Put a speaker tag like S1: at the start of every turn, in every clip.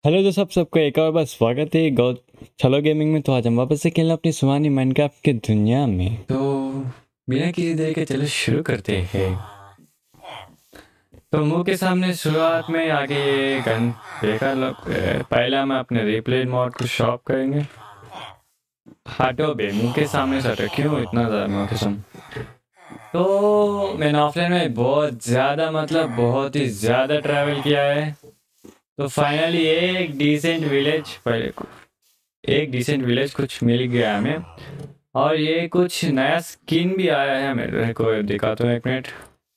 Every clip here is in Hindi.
S1: हेलो दोस्तों, सबको एक और बार स्वागत है गौ चलो गेमिंग में। तो आज हम वापस से खेलना अपनी सुहानी माइनक्राफ्ट की दुनिया में। तो बिना किसी देर के चलो शुरू करते हैं। तो मुंह के सामने शुरुआत में आगे ये गन बेकार लोग। पहले हम अपने रिप्ले मोड को शॉप करेंगे। हटो बे, मुंह के सामने से हटो। क्यों इतना ज़्यादा मुंह के सामने? तो मैंने ऑफलाइन में बहुत ज़्यादा बहुत ही ज़्यादा ट्रैवल किया है। तो फाइनली एक डिसेंट विलेज कुछ मिल गया हमें। और ये कुछ नया स्किन भी आया है, मेरे को दिखाता हूँ, एक मिनट।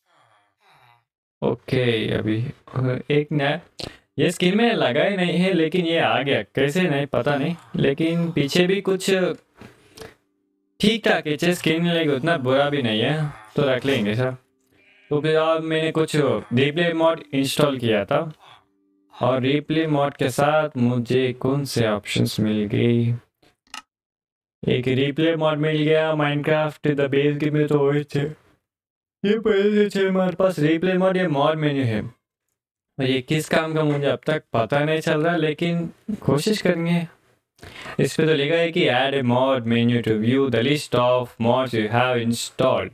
S1: ओके, अभी एक नया ये स्किन में लगा ही नहीं है, लेकिन ये आ गया कैसे नहीं पता नहीं। लेकिन पीछे भी कुछ ठीक ठाक है स्किन, लेकिन उतना बुरा भी नहीं है, तो रख लेंगे सर। तो फिर अब मैंने कुछ रिप्ले मॉड इंस्टॉल किया था, और रिप्ले मॉड के साथ मुझे कौन से ऑप्शंस मिल गई। एक रिप्ले मॉड मिल गया, माइनक्राफ्ट द बेस गेम में तो वही थे। ये पहले से हमारे पास रिप्ले मॉड, ये मॉड मेन्यू है। और ये किस काम का मुझे अब तक पता नहीं चल रहा, लेकिन कोशिश करेंगे। इस पे तो लिखा है कि add a mod menu to view the list of mods you have installed.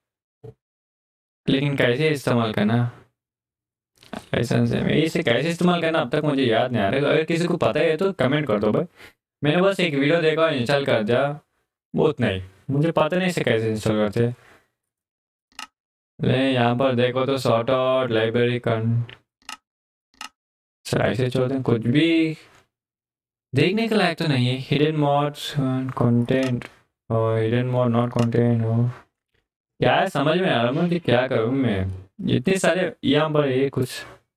S1: लेकिन कैसे इस्तेमाल करना, लाइसेंस है इसे कैसे इस्तेमाल करना अब तक मुझे याद नहीं आ रहा। अगर किसी को पता है तो कमेंट कर दो भाई। मैंने बस एक वीडियो देखा और इंस्टॉल कर दिया, बहुत नहीं, मुझे पता नहीं इसे कैसे इंस्टॉल करते। ले यहाँ पर देखो तो सॉर्ट आउट लाइब्रेरी कर ऐसे चलते हैं, कुछ भी देखने के लायक तो नहीं है। हिडन मॉड्स कंटेंट और हिडन मॉड नॉट कंटेंट हो क्या है, समझ में आ रहा है कि क्या करूँ मैं। इतने सारे यहाँ पर ये कुछ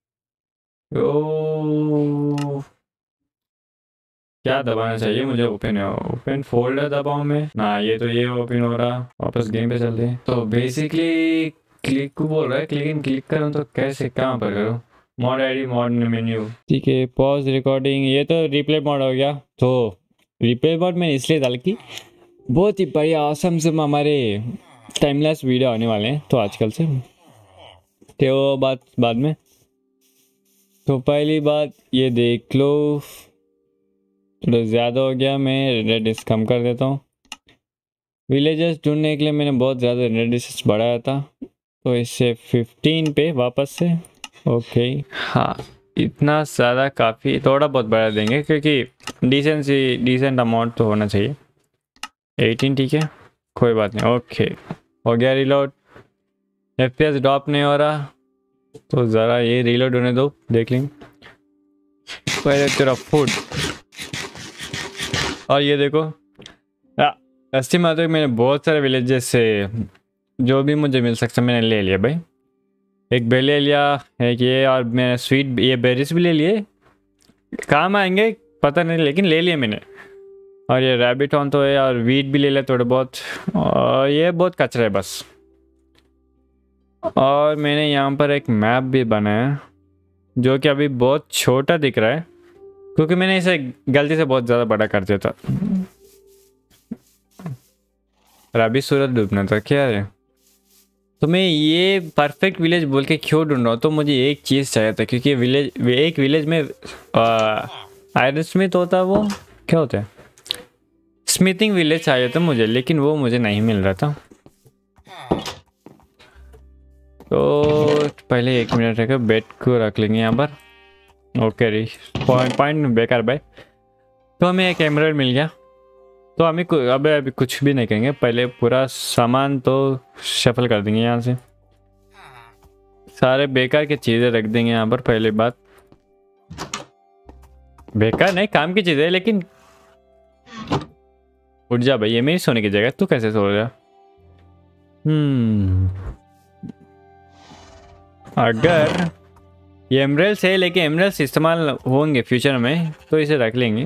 S1: क्या दबाना चाहिए मुझे? ओपन है, ओपन फोल्डर दबाऊं मैं ना? ये तो ये ओपन हो रहा। वापस गेम पे चलते हैं। तो बेसिकली क्लिक को बोल रहा है, लेकिन क्लिक करूं तो कैसे, कहाँ पर करूं? मॉड आईडी, मॉड मेन्यू, ठीक है। पॉज रिकॉर्डिंग, ये तो रिप्ले मॉड हो गया। तो रिप्ले मॉड मैंने इसलिए डाल की बहुत ही बढ़िया ऑसम से हमारे टाइमलेस वीडियो आने वाले हैं, तो आजकल से तो बात बाद में। तो पहली बात ये देख लो, थोड़ा ज़्यादा हो गया, मैं रेडियस कम कर देता हूँ। विलेजेस ढूंढने के लिए मैंने बहुत ज़्यादा रेडियस बढ़ाया था, तो इससे 15 पे वापस से। ओके हाँ, इतना ज़्यादा काफ़ी, थोड़ा बहुत बढ़ा देंगे क्योंकि डिसेंट अमाउंट तो होना चाहिए। 18 ठीक है, कोई बात नहीं। ओके हो गया रिलोड। FPS ड्रॉप नहीं हो रहा, तो ज़रा ये रिलोड होने दो, देख लेंगे पहले तेरा फूड। और ये देखो अस्सी मात्र मैंने बहुत सारे विलेजेस से जो भी मुझे मिल सकता मैंने ले लिया भाई। एक बेल ले लिया, एक ये, और मैंने स्वीट ये बेरीज भी ले लिए, काम आएंगे पता नहीं, लेकिन ले लिए मैंने। और ये रैबिट ऑन तो है, और वीट भी ले लिया थोड़े बहुत। और ये बहुत कचरा है बस। और मैंने यहाँ पर एक मैप भी बनाया, जो कि अभी बहुत छोटा दिख रहा है क्योंकि मैंने इसे गलती से बहुत ज़्यादा बड़ा कर दिया था। और अभी सूरज डूबना था क्या है। तो मैं ये परफेक्ट विलेज बोल के क्यों ढूंढ रहा हूँ, तो मुझे एक चीज़ चाहिए था, क्योंकि एक विलेज में आयरन स्मिथ होता है, वो क्या होता है, स्मिथिंग विलेज चाहिए था मुझे, लेकिन वो मुझे नहीं मिल रहा था। तो पहले 1 मिनट रखकर बेड को रख लेंगे यहाँ पर। ओके री पॉइंट बेकार भाई। तो हमें एक एमराल्ड मिल गया, तो हमें अभी कुछ भी नहीं करेंगे, पहले पूरा सामान तो शफल कर देंगे यहाँ से। सारे बेकार की चीज़ें रख देंगे यहाँ पर। पहले बात, बेकार नहीं, काम की चीज़ें, लेकिन उठ जा भाई, ये मेरी सोने की जगह, तू कैसे सो रहा? अगर ये एमराल्ड्स है, लेकिन एमराल्ड्स इस्तेमाल होंगे फ्यूचर में, तो इसे रख लेंगे।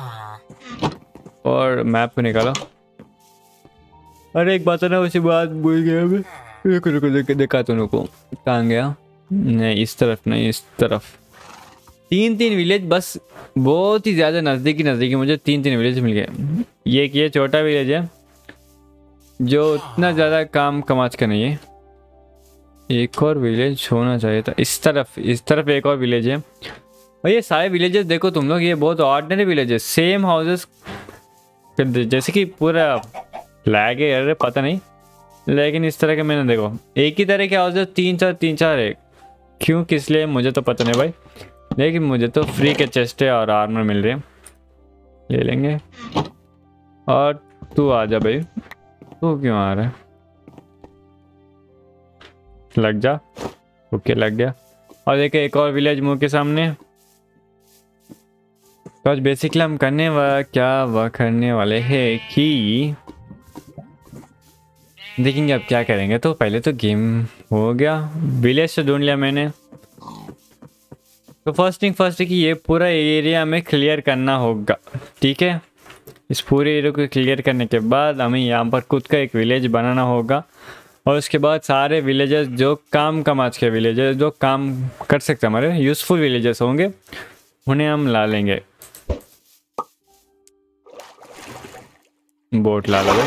S1: और मैप को निकालो। अरे एक बात है ना, उसी बात भूल गया मैं। रुको देखा तो रुको, कहाँ गया? नहीं इस तरफ नहीं, इस तरफ। 3 विलेज बस, बहुत ही ज़्यादा नज़दीकी मुझे 3 विलेज मिल गए। ये छोटा विलेज है जो उतना ज़्यादा काम कमाज का नहीं है। एक और विलेज होना चाहिए था इस तरफ एक और विलेज है और ये सारे विलेजेस देखो तुम लोग, ये बहुत ऑर्डिनरी विलेजेस, सेम हाउसेस, जैसे कि पूरा लैग है, अरे पता नहीं, लेकिन इस तरह के मैंने देखो एक ही तरह के हाउसेस तीन चार है। क्यों, किस लिए, मुझे तो पता नहीं भाई, लेकिन मुझे तो फ्री के चेस्ट है और आर्मर मिल रहे हैं, ले लेंगे। और तू आ जा भाई, तू क्यों आ रहा है, लग जा। ओके लग गया। और देखिए एक और विलेज मुंह के सामने। तो आज बेसिकली हम करने वाले हैं कि देखेंगे अब क्या करेंगे। तो पहले तो गेम हो गया, विलेज तो ढूंढ लिया मैंने। तो फर्स्ट थिंग कि ये पूरा एरिया हमें क्लियर करना होगा, ठीक है। इस पूरे एरिया को क्लियर करने के बाद हमें यहाँ पर खुद का एक विलेज बनाना होगा, और उसके बाद सारे विलेजेस जो काज के विलेजेस जो काम कर सकते हमारे यूज़फुल विलेजेस होंगे, उन्हें हम ला लेंगे। बोट ला लो भाई।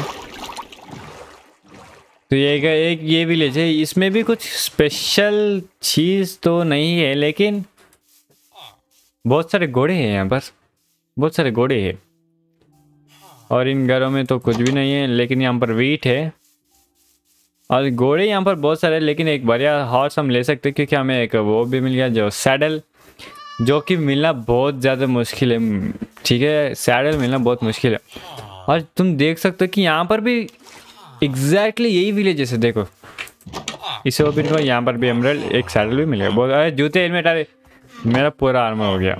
S1: तो ये विलेज है, इसमें भी कुछ स्पेशल चीज़ तो नहीं है, लेकिन बहुत सारे घोड़े हैं यहाँ पर, बहुत सारे घोड़े हैं। और इन घरों में तो कुछ भी नहीं है, लेकिन यहाँ पर वीट है और घोड़े यहाँ पर बहुत सारे। लेकिन एक बढ़िया हॉर्स हम ले सकते हैं, क्योंकि हमें एक वो भी मिल गया जो सैडल, जो कि मिलना बहुत ज़्यादा मुश्किल है, ठीक है। सैडल मिलना बहुत मुश्किल है। और तुम देख सकते हो कि यहाँ पर भी एग्जैक्टली यही विलेज जैसे देखो, इसे ओपन को यहाँ पर भी एमराल्ड एक सैडल भी मिलेगा। बहुत अरे जूते हेलमेट, अरे मेरा पूरा आर्मर हो गया।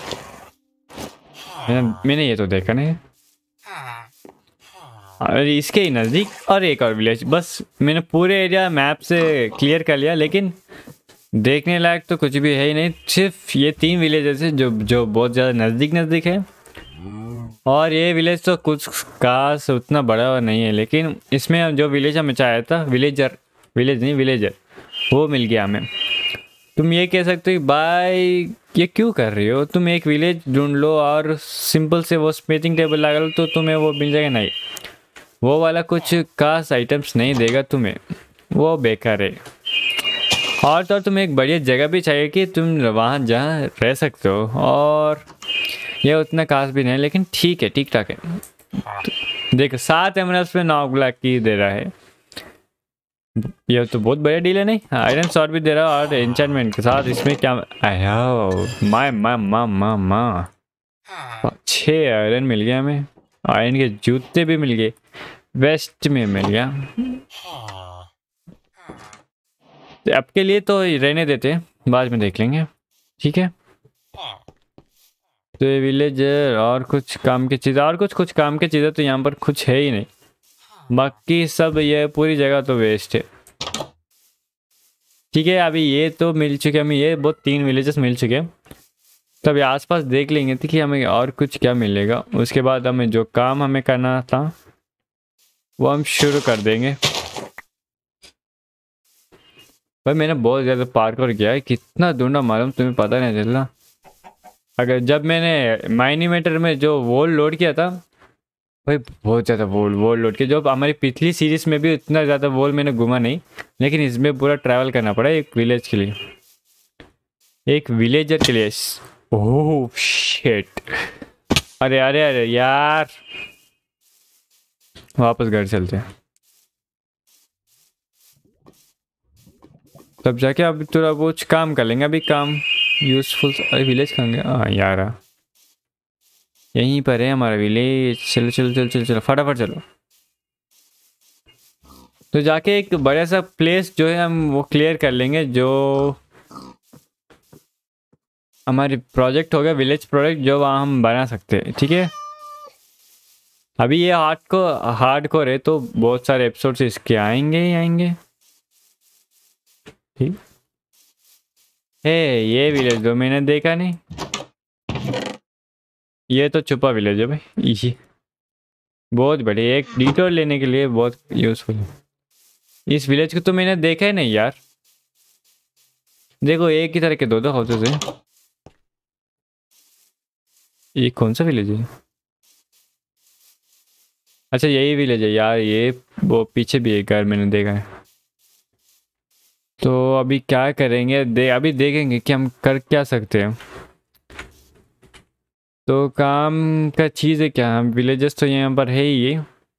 S1: मैंने ये तो देखा नहीं। अरे इसके ही नज़दीक और एक और विलेज, बस मैंने पूरे एरिया मैप से क्लियर कर लिया, लेकिन देखने लायक तो कुछ भी है ही नहीं। सिर्फ ये 3 विलेजेस है जो बहुत ज़्यादा नज़दीक है। और ये विलेज तो कुछ खास उतना बड़ा नहीं है, लेकिन इसमें जो विलेज हमें चाहिए था, विलेजर वो मिल गया हमें। तुम ये कह सकते हो भाई ये क्यों कर रही हो, तुम एक विलेज ढूंढ लो और सिंपल से वो स्मिथिंग टेबल लगा लो तो तुम्हें वो मिल जाएगा। नहीं, वो वाला कुछ खास आइटम्स नहीं देगा तुम्हें, वो बेकार है। और तो तुम्हें एक बढ़िया जगह भी चाहिए कि तुम वहाँ जहाँ रह सकते हो, और ये उतना खास भी नहीं, लेकिन ठीक है, ठीक ठाक है। देखो 7 एमराल्ड्स पे 9 ब्लैक की दे रहा है, ये तो बहुत बढ़िया डील है। नहीं, आयरन शॉट भी दे रहा है और एन्चेंटमेंट के साथ। इसमें क्या आया, माँ 6 आयरन मिल गया हमें, आयरन के जूते भी मिल गए, वेस्ट में मिल गया। तो अब के लिए तो रहने देते हैं, बाद में देख लेंगे, ठीक है। तो ये विलेज और कुछ काम की चीज़, और कुछ काम की चीज़ें तो यहाँ पर कुछ है ही नहीं, बाकी सब ये पूरी जगह तो वेस्ट है, ठीक है। अभी ये तो मिल चुके हमें, ये बहुत 3 विलेजेस मिल चुके हैं। तो अभी आसपास देख लेंगे तो कि हमें और कुछ क्या मिलेगा, उसके बाद हमें जो काम हमें करना था वो हम शुरू कर देंगे। भाई मैंने बहुत ज़्यादा पार्कोर किया है, कितना ढूंढा मालूम तुम्हें पता नहीं चल रहा। अगर जब मैंने माइनीमेटर में जो वॉल लोड किया था भाई, बहुत ज़्यादा वॉल लोड किया। जो हमारी पिछली सीरीज में भी इतना ज़्यादा वॉल मैंने घूमा नहीं, लेकिन इसमें पूरा ट्रैवल करना पड़ा एक विलेज के लिए, एक विलेजर के लिए। ओह शिट, अरे अरे अरे यार, वापस घर चलते हैं तब जाके। अभी थोड़ा कुछ काम कर लेंगे, अभी काम यूजफुल। अरे विलेज कहाँ गया, हाँ यार यहीं पर है हमारा विलेज। चलो चलो चलो चलो चलो फटाफट चलो। तो जाके एक बड़ा सा प्लेस जो है हम वो क्लियर कर लेंगे, जो हमारे प्रोजेक्ट होगा, विलेज प्रोजेक्ट, जो वहाँ हम बना सकते हैं, ठीक है। अभी ये हार्ड कोर है तो बहुत सारे एपिसोड्स इसके आएंगे ही आएंगे, ठीक है। ये विलेज जो मैंने देखा नहीं, ये तो छुपा विलेज है भाई, इसी बहुत बढ़िया, एक डिटोर लेने के लिए बहुत यूजफुल है। इस विलेज को तो मैंने देखा ही नहीं यार। देखो एक ही तरह के 2 हाउसेस हैं। ये कौन सा विलेज है, अच्छा यही विलेज है यार। ये वो पीछे भी एक घर मैंने देखा है। तो अभी क्या करेंगे, अभी देखेंगे कि हम कर क्या सकते हैं। तो काम का चीज़ है क्या, विलेजेस तो यहाँ पर है ही,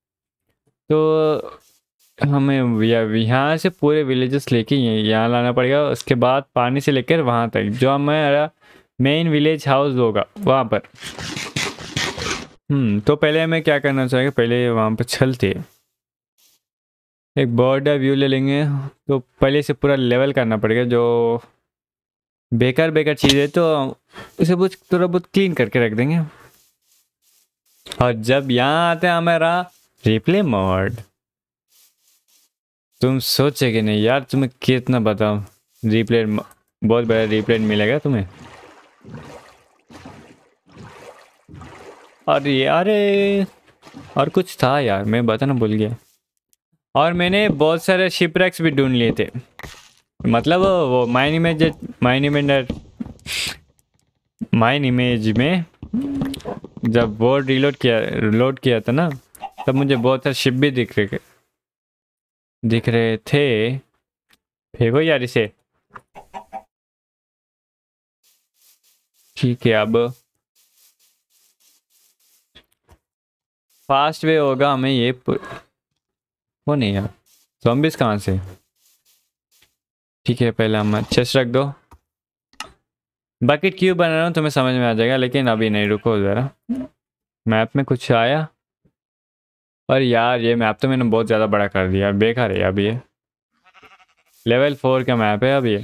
S1: तो हमें यहाँ से पूरे विलेजेस लेके यहाँ लाना पड़ेगा। उसके बाद पानी से लेकर वहाँ तक जो हमारा मेन विलेज हाउस होगा वहाँ पर। तो पहले हमें क्या करना चाहिए, पहले वहाँ पर चलते एक बॉर्डर व्यू ले लेंगे। तो पहले से पूरा लेवल करना पड़ेगा, जो बेकार चीज़ है तो उसे कुछ थोड़ा बहुत क्लीन करके रख देंगे। और जब यहाँ आता है हमारा रिप्ले मोड, तुम सोचे कि नहीं यार, तुम्हें कितना बताओ, रिप्ले बहुत बड़ा रिप्ले मिलेगा तुम्हें। अरे और कुछ था यार, मैं बताना भूल गया। और मैंने बहुत सारे शिपरेक्स भी ढूंढ लिए थे, मतलब वो माइन इमेज में जब वो लोड किया था ना, तब मुझे बहुत सारे शिप भी दिख रहे थे। फेंको यार इसे। ठीक है, अब फास्ट वे होगा हमें ये वो नहीं यार, ज़ॉम्बीज़ कहाँ से। ठीक है, पहले हम चेस्ट रख दो। बकेट क्यों बना रहा हूँ तुम्हें समझ में आ जाएगा, लेकिन अभी नहीं, रुको ज़रा। मैप में कुछ आया, और यार ये मैप तो मैंने बहुत ज़्यादा बड़ा कर दिया, बेकार है अभी। ये लेवल 4 का मैप है अभी।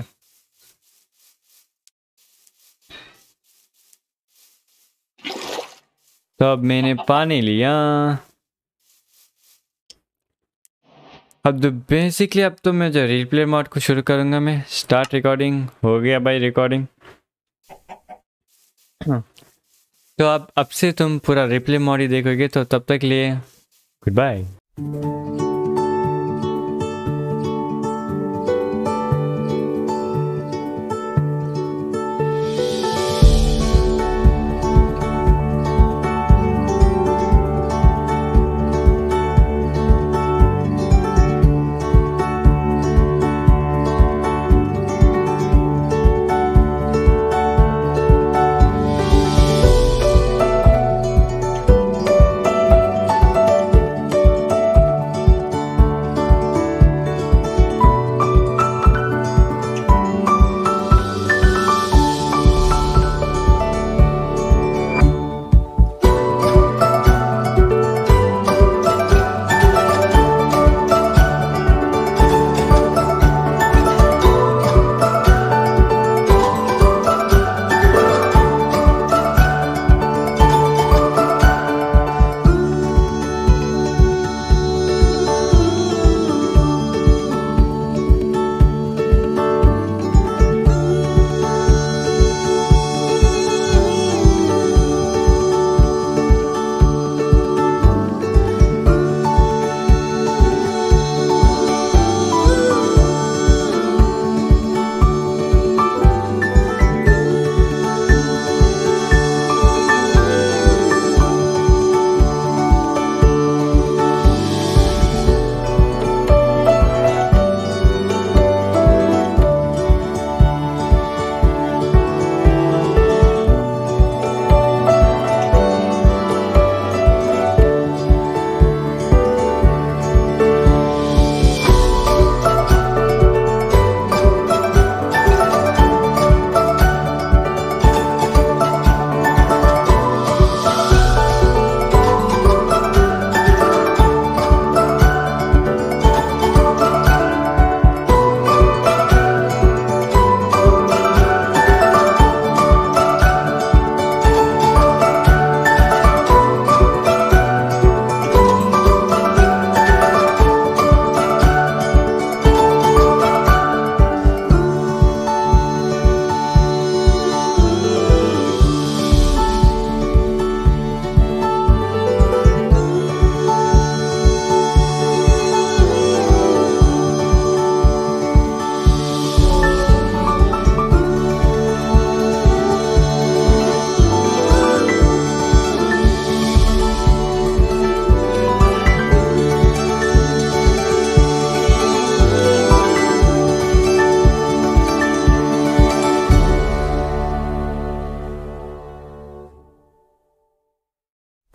S1: तो अब मैंने पानी लिया। अब तो बेसिकली अब तो मैं जो रिप्ले मोड को शुरू करूँगा, मैं स्टार्ट रिकॉर्डिंग हो गया भाई, रिकॉर्डिंग। तो अब से तुम पूरा रिप्ले मोड ही देखोगे, तो तब तक लिए गुड बाय।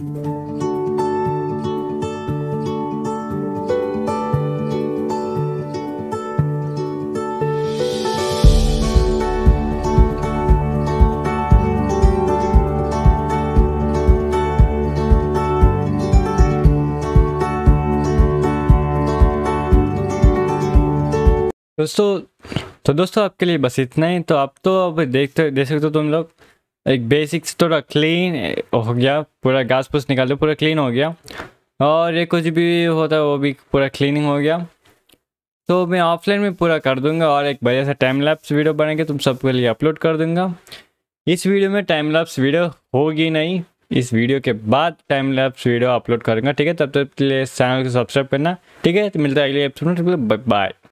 S1: दोस्तों आपके लिए बस इतना ही। तो आप तो अब देख सकते हो तुम लोग, एक बेसिक्स थोड़ा क्लीन हो गया, पूरा घास फूस निकाल दो, पूरा क्लीन हो गया, और ये कुछ भी होता है वो भी पूरा क्लीनिंग हो गया। तो मैं ऑफलाइन में पूरा कर दूंगा और एक बढ़िया सा टाइम लैप्स वीडियो बना के तुम सबके लिए अपलोड कर दूंगा। इस वीडियो में टाइम लैप्स वीडियो होगी नहीं, इस वीडियो के बाद टाइम लैप्स वीडियो अपलोड करूंगा, ठीक है। तब तक के लिए चैनल को सब्सक्राइब करना, ठीक है। तो मिलता है अगले एपिसोड में, बाय।